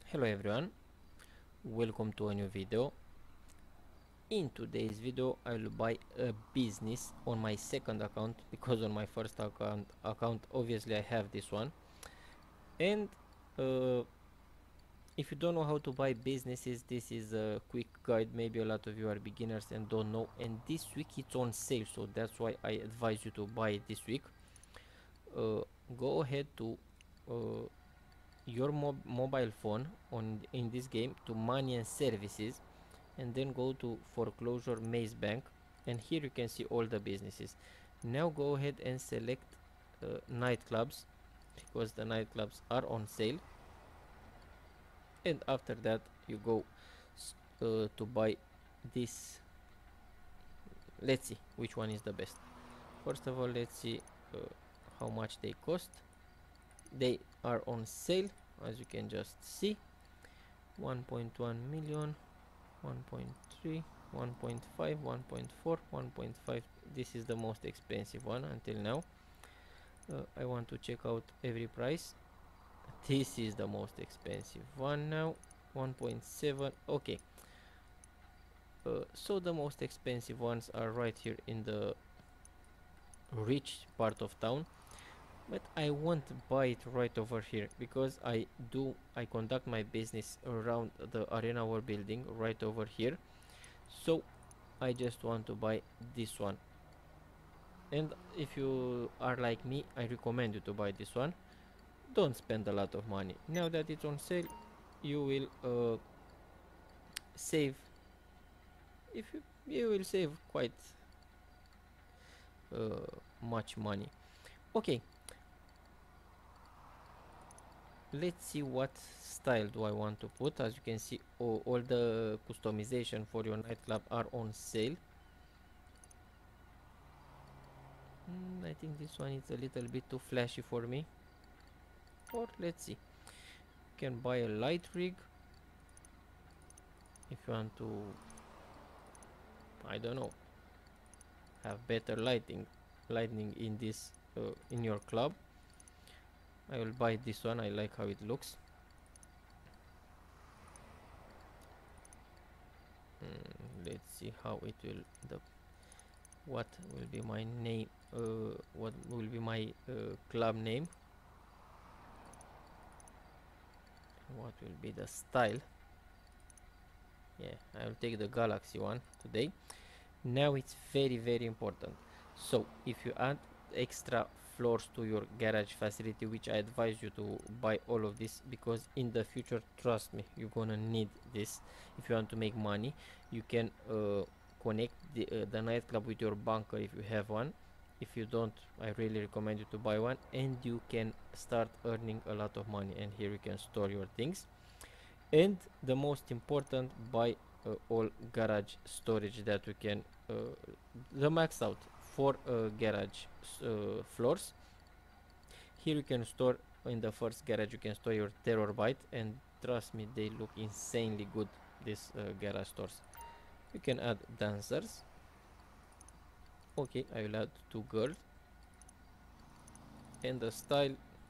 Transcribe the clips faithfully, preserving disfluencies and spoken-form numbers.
Hello everyone, welcome to a new video. In today's video I will buy a business on my second account because on my first account account obviously I have this one. And uh, if you don't know how to buy businesses, this is a quick guide. Maybe a lot of you are beginners and don't know, and this week it's on sale, so that's why I advise you to buy it this week. Uh, go ahead to uh, your mob mobile phone on in this game to money and services, and then go to foreclosure maze bank, and here you can see all the businesses. Now go ahead and select uh, nightclubs because the nightclubs are on sale, and after that you go uh, to buy this. Let's see which one is the best. First of all, let's see uh, how much they cost. They are on sale, as you can just see. one point one million, one point three, one point five, one point four, one point five. This is the most expensive one until now. uh, I want to check out every price. This is the most expensive one now, one point seven. Okay, uh, so the most expensive ones are right here in the rich part of town, but I won't buy it right over here because I do I conduct my business around the arena war building right over here. So I just want to buy this one, and if you are like me, I recommend you to buy this one. Don't spend a lot of money. Now that it's on sale, you will uh, save. If you, you will save quite uh, much money. Okay, let's see what style do I want to put. As you can see, all, all the customization for your nightclub are on sale. mm, I think this one is a little bit too flashy for me, or let's see. You can buy a light rig if you want to, I don't know, have better lighting lightning in this uh, in your club. I will buy this one. I like how it looks. mm, let's see how it will the what will be my name, uh, what will be my uh, club name, what will be the style. Yeah, I will take the galaxy one today. Now it's very very important. So if you add extra floors to your garage facility, which I advise you to buy all of this, because in the future, trust me, you're gonna need this. If you want to make money, you can uh, connect the, uh, the nightclub with your bunker if you have one. If you don't, I really recommend you to buy one, and you can start earning a lot of money, and here you can store your things. And the most important, buy uh, all garage storage that you can, uh, the max out for uh, garage uh, floors. Here you can store, in the first garage you can store your terror bite, and trust me, they look insanely good, these uh, garage stores. You can add dancers. Okay, I will add two girls, and the style,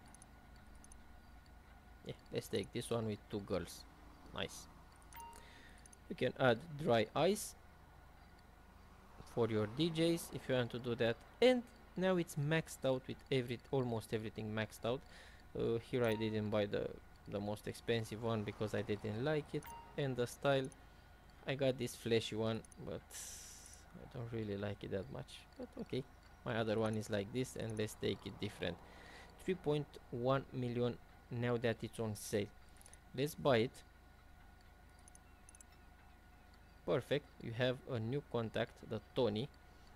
yeah, let's take this one with two girls. Nice. You can add dry ice for your D Js if you want to do that. And now it's maxed out with every almost everything maxed out. Uh, here I didn't buy the the most expensive one because I didn't like it, and the style, I got this flashy one, but I don't really like it that much. But okay, my other one is like this, and let's take it different. three point one million now that it's on sale. Let's buy it. Perfect. You have a new contact, the Tony.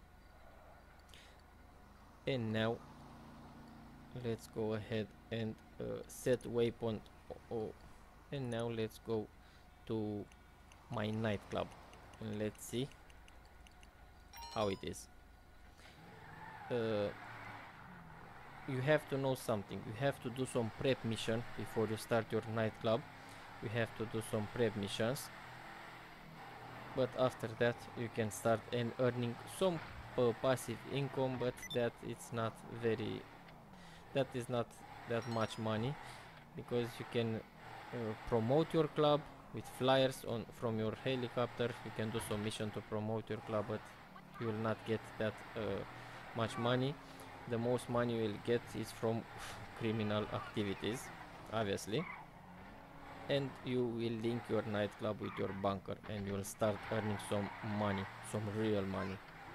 And now let's go ahead and uh, set waypoint. Oh, and now let's go to my nightclub and let's see how it is. Uh, you have to know something. You have to do some prep mission before you start your nightclub. You have to do some prep missions, but after that you can start and earning some uh, passive income, but that it's not very that is not that much money, because you can uh, promote your club with flyers on from your helicopter. You can do some mission to promote your club, but you will not get that uh, much money. The most money you will get is from criminal activities, obviously, and you will link your nightclub with your bunker and you will start earning some money, some real money.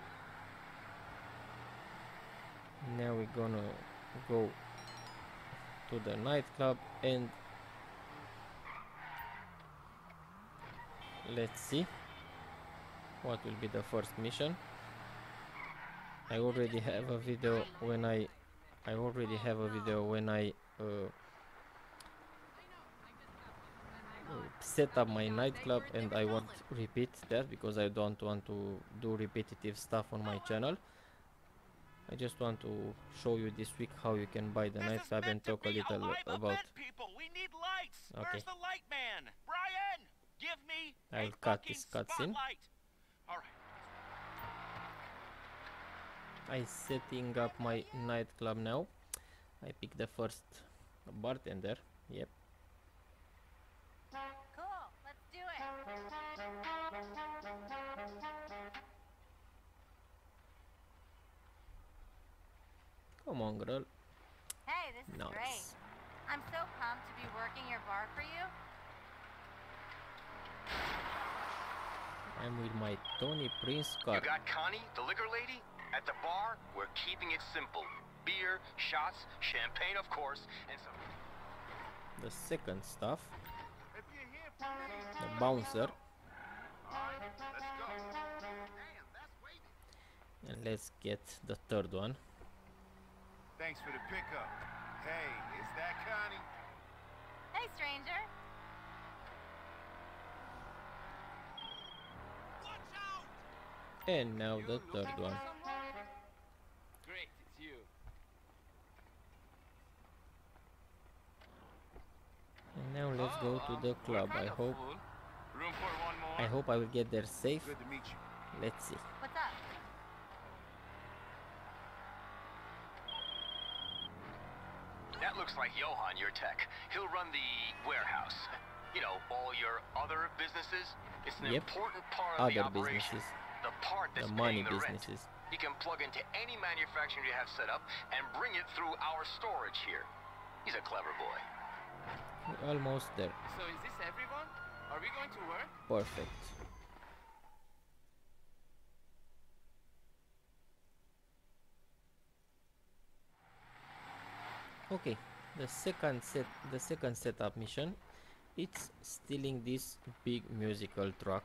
Now we're gonna go to the nightclub and let's see what will be the first mission. I already have a video when I I already have a video when I uh, set up my nightclub, and I won't repeat that because I don't want to do repetitive stuff on my channel. I just want to show you this week how you can buy the This nightclub and talk a little a about. people. We need lights. Okay. Where's the light man? Brian, give me I'll a cut fucking this cutscene. spotlight. All right. I setting up my nightclub now. I pick the first bartender. Yep. Cool, let's do it. Come on, girl. Hey, this is Nice. great. I'm so pumped to be working your bar for you. I'm with my Tony Prince car. You got Connie, the liquor lady? At the bar, we're keeping it simple. Beer, shots, champagne, of course, and some... The second stuff. The bouncer. And let's get the third one. Thanks for the pickup. Hey, is that Connie? Hey, stranger. And now the third one. Great, it's you. And now let's go to the club. I hope Room for one more. I hope I will get there safe. Good to meet you. Let's see. What's up? That looks like Johan, your tech. He'll run the warehouse. You know, all your other businesses. It's an Yep. important part of the Other operation. businesses. The part that's The money paying the businesses. rent. He can plug into any manufacturing you have set up and bring it through our storage here. He's a clever boy. We're almost there. So is this everyone? Are we going to work? Perfect. Okay, the second set the second setup mission, it's stealing this big musical truck.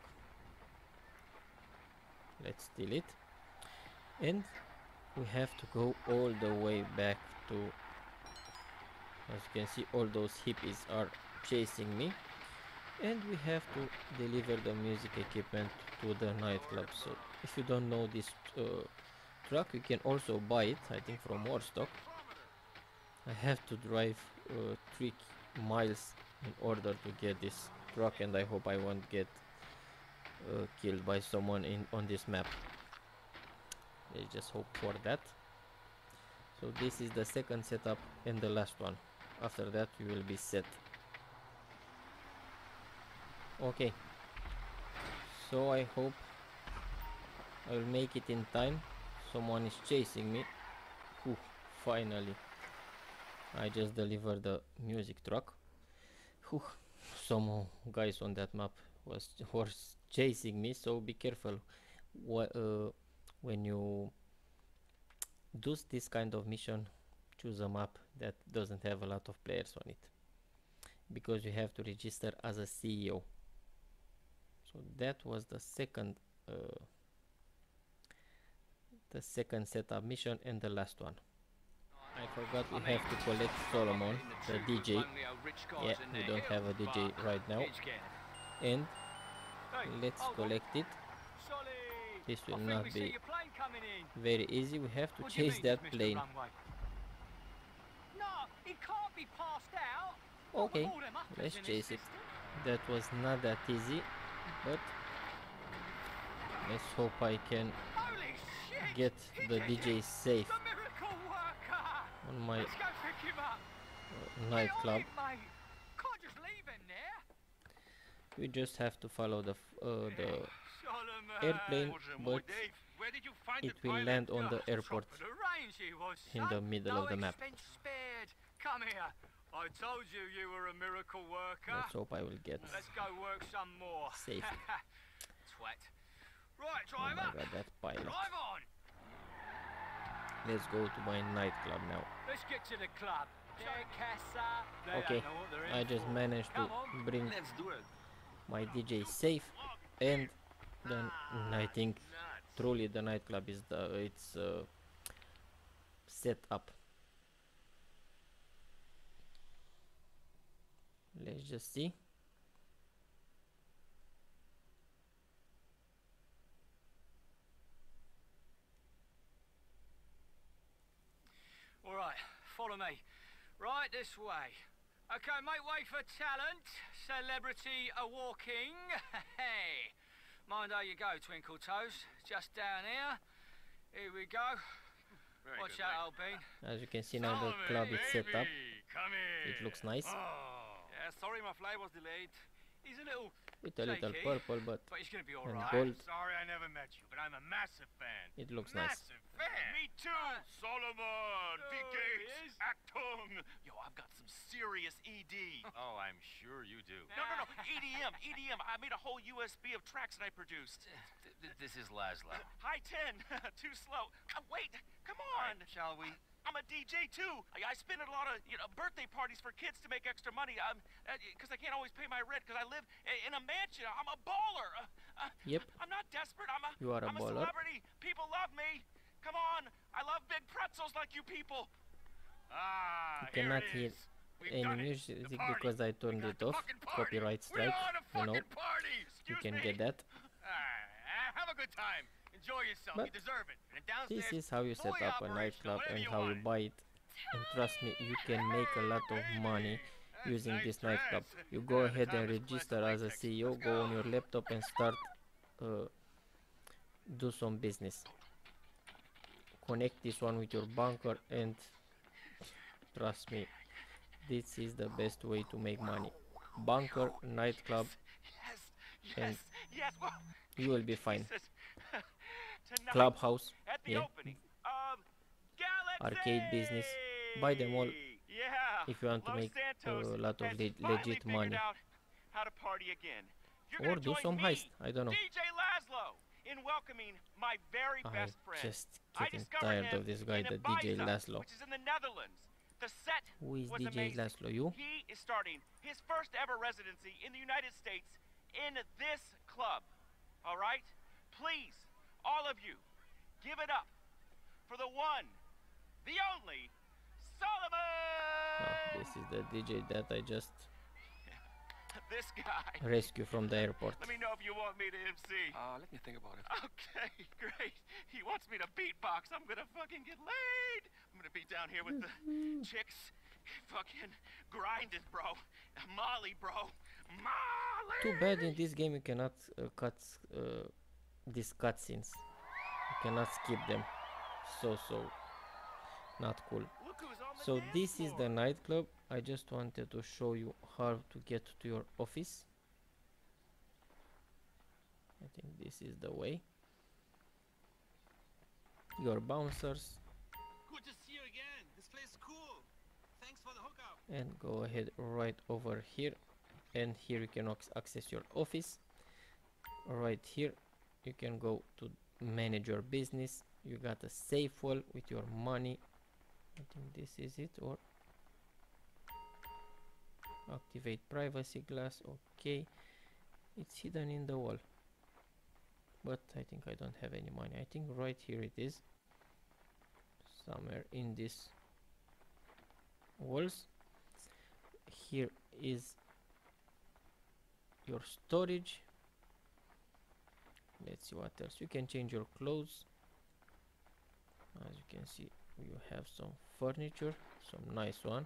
Let's steal it, and we have to go all the way back to, as you can see, all those hippies are chasing me, and we have to deliver the music equipment to the nightclub. So if you don't know this uh, truck, you can also buy it, I think, from Warstock. I have to drive uh, three miles in order to get this truck, and I hope I won't get uh, killed by someone in on this map. Let's just hope for that. So this is the second setup and the last one. After that you will be set. Okay, so I hope I will make it in time. Someone is chasing me. Whew, finally I just delivered the music truck. Whew, some guys on that map was was chasing me, so be careful Wh uh, when you do this kind of mission. Choose a map that doesn't have a lot of players on it, because you have to register as a C E O. So that was the second uh, the second setup mission and the last one. I forgot we have to collect Solomun, the D J. Yeah, we don't have a D J right now. And let's collect it. This will not be very easy. We have to chase that plane. Okay, let's chase it. That was not that easy, but let's hope I can get the D J safe on my uh, nightclub. leaving there? We just have to follow the f- uh, the Solomun. airplane, but Dave, where did you find it will land on the airport Top of the range he was, in the son. middle no of the map. expense spared. Come here. I told you you were a miracle worker. Let's hope I will get Let's go work some more. safe. Twat. Right, Oh my driver. god, that pilot. Drive on. Let's go to my nightclub now. Let's get to the club. There, Casa. They Okay, don't know what they're in I just for. managed to Come on. bring Let's do it. my D J safe, and then I think truly the nightclub is the it's uh, set up. Let's just see. All right, follow me. Right this way. Okay, make way for talent. Celebrity a walking. Hey, mind how you go, Twinkle Toes. Just down here. Here we go. Very Watch good, out, old bean. As you can see now, the club is set up. Come here. It looks nice, Oh. Yeah, sorry my flight was delayed. He's a little, with a little shaky, purple, but but he's gonna be all and right. gold. Sorry I never met you, but I'm a massive fan. It looks nice. Massive fan. Me too. Solomon, Oh, the he gates, is. Actung. Yo, I've got some serious E D. Oh, I'm sure you do. No, no, no. E D M, E D M. I made a whole U S B of tracks that I produced. Th- th- this is Laszlo. High ten. Too slow. Uh, wait. Come on. Shall we? I'm a D J too. I, I spin at a lot of you know birthday parties for kids to make extra money. Um, because I can't always pay my rent because I live i- in a mansion. I'm a baller. Uh, uh, Yep. I'm not desperate. I'm a. You are a I'm baller. a celebrity. People love me. Come on. I love big pretzels like you people. Ah, You cannot hear any music because I turned it off. Copyright strike, you know. You can get that. Ah, have a good time. Enjoy yourself. But you deserve it. And This downstairs, is how you set fully up a operational, nightclub whatever and you how you want. buy it. And trust me, you can make a lot of money using this nightclub. You go ahead and register as a C E O, go on your laptop and start uh, do some business. Connect this one with your banker and trust me, this is the best way to make money. Banker, nightclub, Yes, and yes, yes. Well, you will be fine. Jesus. Tonight, Clubhouse, at the yeah, opening of Galaxy. arcade business, buy them all Yeah. if you want to Los make Santos a lot of has le finally legit figured money. out how to party again. You're Or gonna do join some me, heist, I don't know. D J Laszlo, in welcoming my very I'm best friend. just I getting discovered tired him of this guy, in the D J Ibiza, Laszlo. which is in the Netherlands. The set Who is was D J amazing. Laszlo? You? He is starting his first ever residency in the United States in this club. All right? Please, all of you, give it up for the one, the only, Solomun! Oh, this is the D J that I just This guy. rescued from the airport. Let me know if you want me to M C. Uh, let me think about it. Okay, great. He wants me to beatbox. I'm gonna fucking get laid. I'm gonna be down here with the chicks. Fucking grinding, bro. Molly, bro. Molly! Too bad in this game you cannot uh, cut uh, these cutscenes. You cannot skip them. So, so, not cool. Look who's on the So dance this is floor. the nightclub. I just wanted to show you how to get to your office. I think this is the way. Your bouncers, Good to see you again. This place is cool. Thanks for the hookup. and go ahead right over here, and here you can ac- access your office. Right here you can go to manage your business. You got a safe wall with your money. I think this is it. Or activate privacy glass. Okay, it's hidden in the wall, but I think I don't have any money. I think right here it is, somewhere in this walls. Here is your storage. Let's see what else. You can change your clothes. As you can see, you have some furniture, some nice one.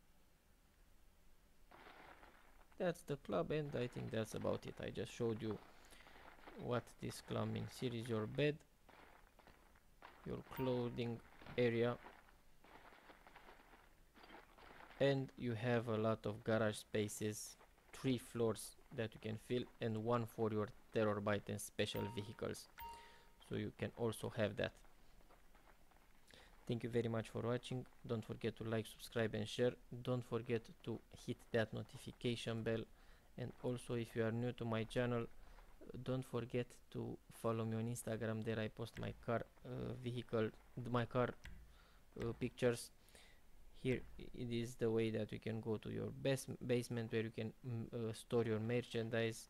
That's the club, and I think that's about it. I just showed you what this club means. Here is your bed, your clothing area, and you have a lot of garage spaces three floors that you can fill, and one for your terabyte and special vehicles, so you can also have that. Thank you very much for watching. Don't forget to like, subscribe and share. Don't forget to hit that notification bell, and also if you are new to my channel, don't forget to follow me on Instagram. There I post my car uh, vehicle my car uh, pictures. Here it is the way that you can go to your best basement where you can mm, uh, store your merchandise.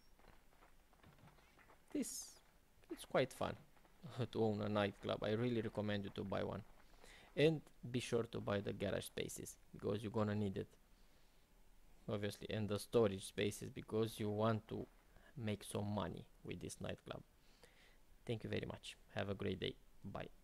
This it's quite fun to own a nightclub. I really recommend you to buy one, and be sure to buy the garage spaces because you're gonna need it, obviously, and the storage spaces because you want to make some money with this nightclub. Thank you very much. Have a great day. Bye.